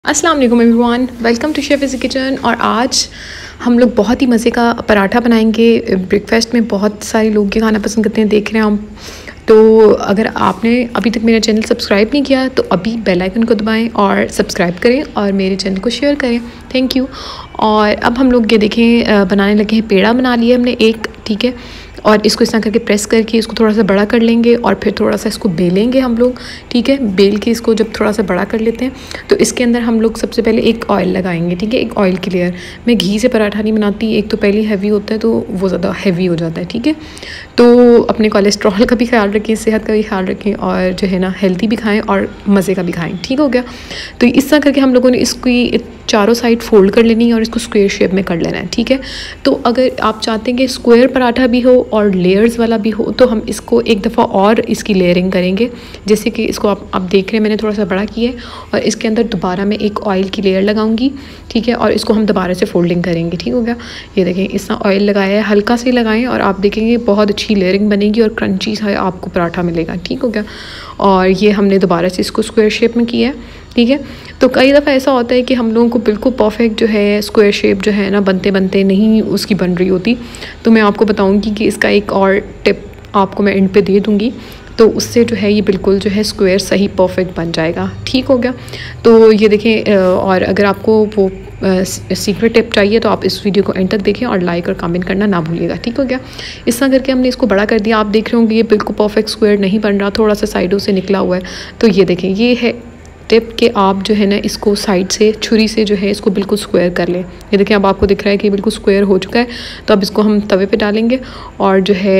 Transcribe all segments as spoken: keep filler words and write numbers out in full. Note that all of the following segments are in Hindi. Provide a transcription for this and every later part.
अस्सलाम वालेकुम everyone, welcome to chef is kitchen. और आज हम लोग बहुत ही मज़े का पराठा बनाएंगे। ब्रेकफास्ट में बहुत सारे लोग ये खाना पसंद करते हैं, देख रहे हैं हम। तो अगर आपने अभी तक मेरा चैनल सब्सक्राइब नहीं किया तो अभी बेल आइकन को दबाएं और सब्सक्राइब करें और मेरे चैनल को शेयर करें। Thank you. और अब हम लोग ये देखें बनाने लगे हैं। पेड़ा बना लिया हमने एक, ठीक है। और इसको इस तरह करके प्रेस करके इसको थोड़ा सा बड़ा कर लेंगे और फिर थोड़ा सा इसको बेलेंगे हम लोग, ठीक है। बेल के इसको जब थोड़ा सा बड़ा कर लेते हैं तो इसके अंदर हम लोग सबसे पहले एक ऑयल लगाएंगे, ठीक है। एक ऑयल की लेयर। मैं घी से पराठा नहीं बनाती, एक तो पहले हैवी होता है तो वो ज़्यादा हैवी हो जाता है, ठीक है। तो अपने कोलेस्ट्रॉल का भी ख्याल रखें, सेहत का भी ख्याल रखें और जो है ना हेल्दी भी खाएँ और मज़े का भी खाएँ, ठीक हो गया। तो इस तरह करके हम लोगों ने इसकी चारों साइड फोल्ड कर लेनी है और इसको स्क्वायर शेप में कर लेना है, ठीक है। तो अगर आप चाहते हैं कि स्क्वायर पराठा भी हो और लेयर्स वाला भी हो तो हम इसको एक दफ़ा और इसकी लेयरिंग करेंगे। जैसे कि इसको आप आप देख रहे हैं मैंने थोड़ा सा बड़ा किया है और इसके अंदर दोबारा मैं एक ऑयल की लेयर लगाऊंगी, ठीक है। और इसको हम दोबारा से फोल्डिंग करेंगे, ठीक हो गया। ये देखें, इस तरह ऑयल लगाया है, हल्का से लगाएं और आप देखेंगे बहुत अच्छी लेयरिंग बनेगी और क्रंची सा आपको पराठा मिलेगा, ठीक हो गया। और ये हमने दोबारा से इसको स्क्वायर शेप में किया है, ठीक है। तो कई दफ़ा ऐसा होता है कि हम लोगों को बिल्कुल परफेक्ट जो है स्क्वायर शेप जो है ना बनते बनते नहीं उसकी बन रही होती। तो मैं आपको बताऊंगी कि इसका एक और टिप आपको मैं एंड पे दे दूंगी, तो उससे जो है ये बिल्कुल जो है स्क्वायर सही परफेक्ट बन जाएगा, ठीक हो गया। तो ये देखें, और अगर आपको वो सीक्रेट टिप चाहिए तो आप इस वीडियो को एंड तक देखें और लाइक और कमेंट करना ना भूलिएगा, ठीक हो गया। इस तरह करके हमने इसको बड़ा कर दिया। आप देख रहे होंगे ये बिल्कुल परफेक्ट स्क्वायर नहीं बन रहा, थोड़ा सा साइडों से निकला हुआ है। तो ये देखें, ये है टिप कि आप जो है ना इसको साइड से छुरी से जो है इसको बिल्कुल स्क्वायर कर लें। ये देखें, अब आपको दिख रहा है कि बिल्कुल स्क्वायर हो चुका है। तो अब इसको हम तवे पे डालेंगे और जो है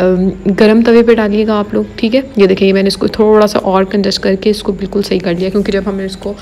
गरम तवे पे डालिएगा आप लोग, ठीक है। ये देखें, मैंने इसको थोड़ा सा और कंजस्ट करके इसको बिल्कुल सही कर लिया, क्योंकि जब हम इसको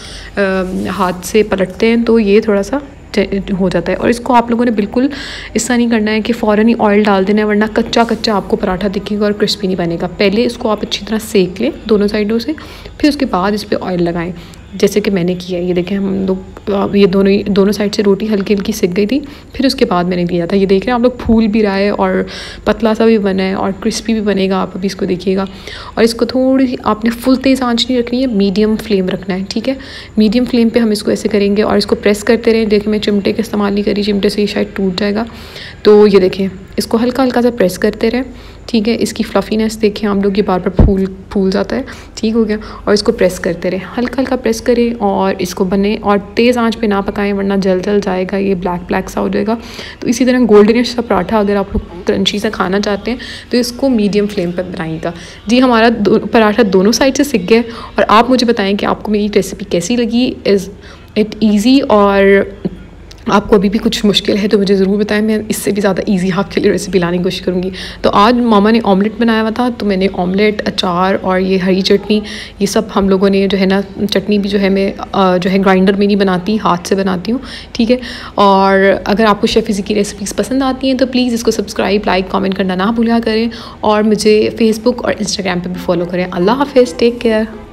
हाथ से पलटते हैं तो ये थोड़ा सा हो जाता है। और इसको आप लोगों ने बिल्कुल ऐसा नहीं करना है कि फ़ौरन ही ऑयल डाल देना है, वरना कच्चा कच्चा आपको पराठा दिखेगा और क्रिस्पी नहीं बनेगा। पहले इसको आप अच्छी तरह सेक लें दोनों साइडों से, फिर उसके बाद इस पर ऑयल लगाएं, जैसे कि मैंने किया। ये देखें, हम लोग ये दोनों ही दोनों साइड से रोटी हल्की हल्की सिक गई थी, फिर उसके बाद मैंने दिया था। ये देख रहे हैं आप लोग, फूल भी रहा है और पतला सा भी बना है और क्रिस्पी भी बनेगा। आप अभी इसको देखिएगा। और इसको थोड़ी आपने फुल तेज़ आंच नहीं रखनी है, मीडियम फ्लेम रखना है, ठीक है। मीडियम फ्लेम पे हम इसको ऐसे करेंगे और इसको प्रेस करते रहें। देखिए, मैं चिमटे का इस्तेमाल नहीं करी, चिमटे से ये शायद टूट जाएगा। तो ये देखें, इसको हल्का हल्का सा प्रेस करते रहें, ठीक है। इसकी फ्लफीनेस देखें हम लोग, ये बार बार फूल फूल जाता है, ठीक हो गया। और इसको प्रेस करते रहें, हल्का हल्का प्रेस करें और इसको बने। और तेज़ आंच पे ना पकाएं, वरना जल जल जाएगा, ये ब्लैक ब्लैक सा हो जाएगा। तो इसी तरह गोल्डनिश सा पराठा अगर आप लोग क्रंची सा खाना चाहते हैं तो इसको मीडियम फ्लेम पर बनाइएगा। जी, हमारा दो, पराठा दोनों साइड से सिक गया। और आप मुझे बताएं कि आपको मेरी रेसिपी कैसी लगी। Is it easy? और आपको अभी भी कुछ मुश्किल है तो मुझे ज़रूर बताएं, मैं इससे भी ज़्यादा इजी आपके लिए रेसिपी लाने की कोशिश करूँगी। तो आज मामा ने ऑमलेट बनाया हुआ था, तो मैंने ऑमलेट, अचार और ये हरी चटनी, ये सब हम लोगों ने जो है ना, चटनी भी जो है मैं जो है ग्राइंडर में नहीं बनाती, हाथ से बनाती हूँ, ठीक है। और अगर आपको शेफ इज़ी की रेसिपीज़ पसंद आती हैं तो प्लीज़ इसको सब्सक्राइब, लाइक, कॉमेंट करना ना भूलिया करें। और मुझे फेसबुक और इंस्टाग्राम पर भी फॉलो करें। अल्लाह हाफ़िज़, टेक केयर।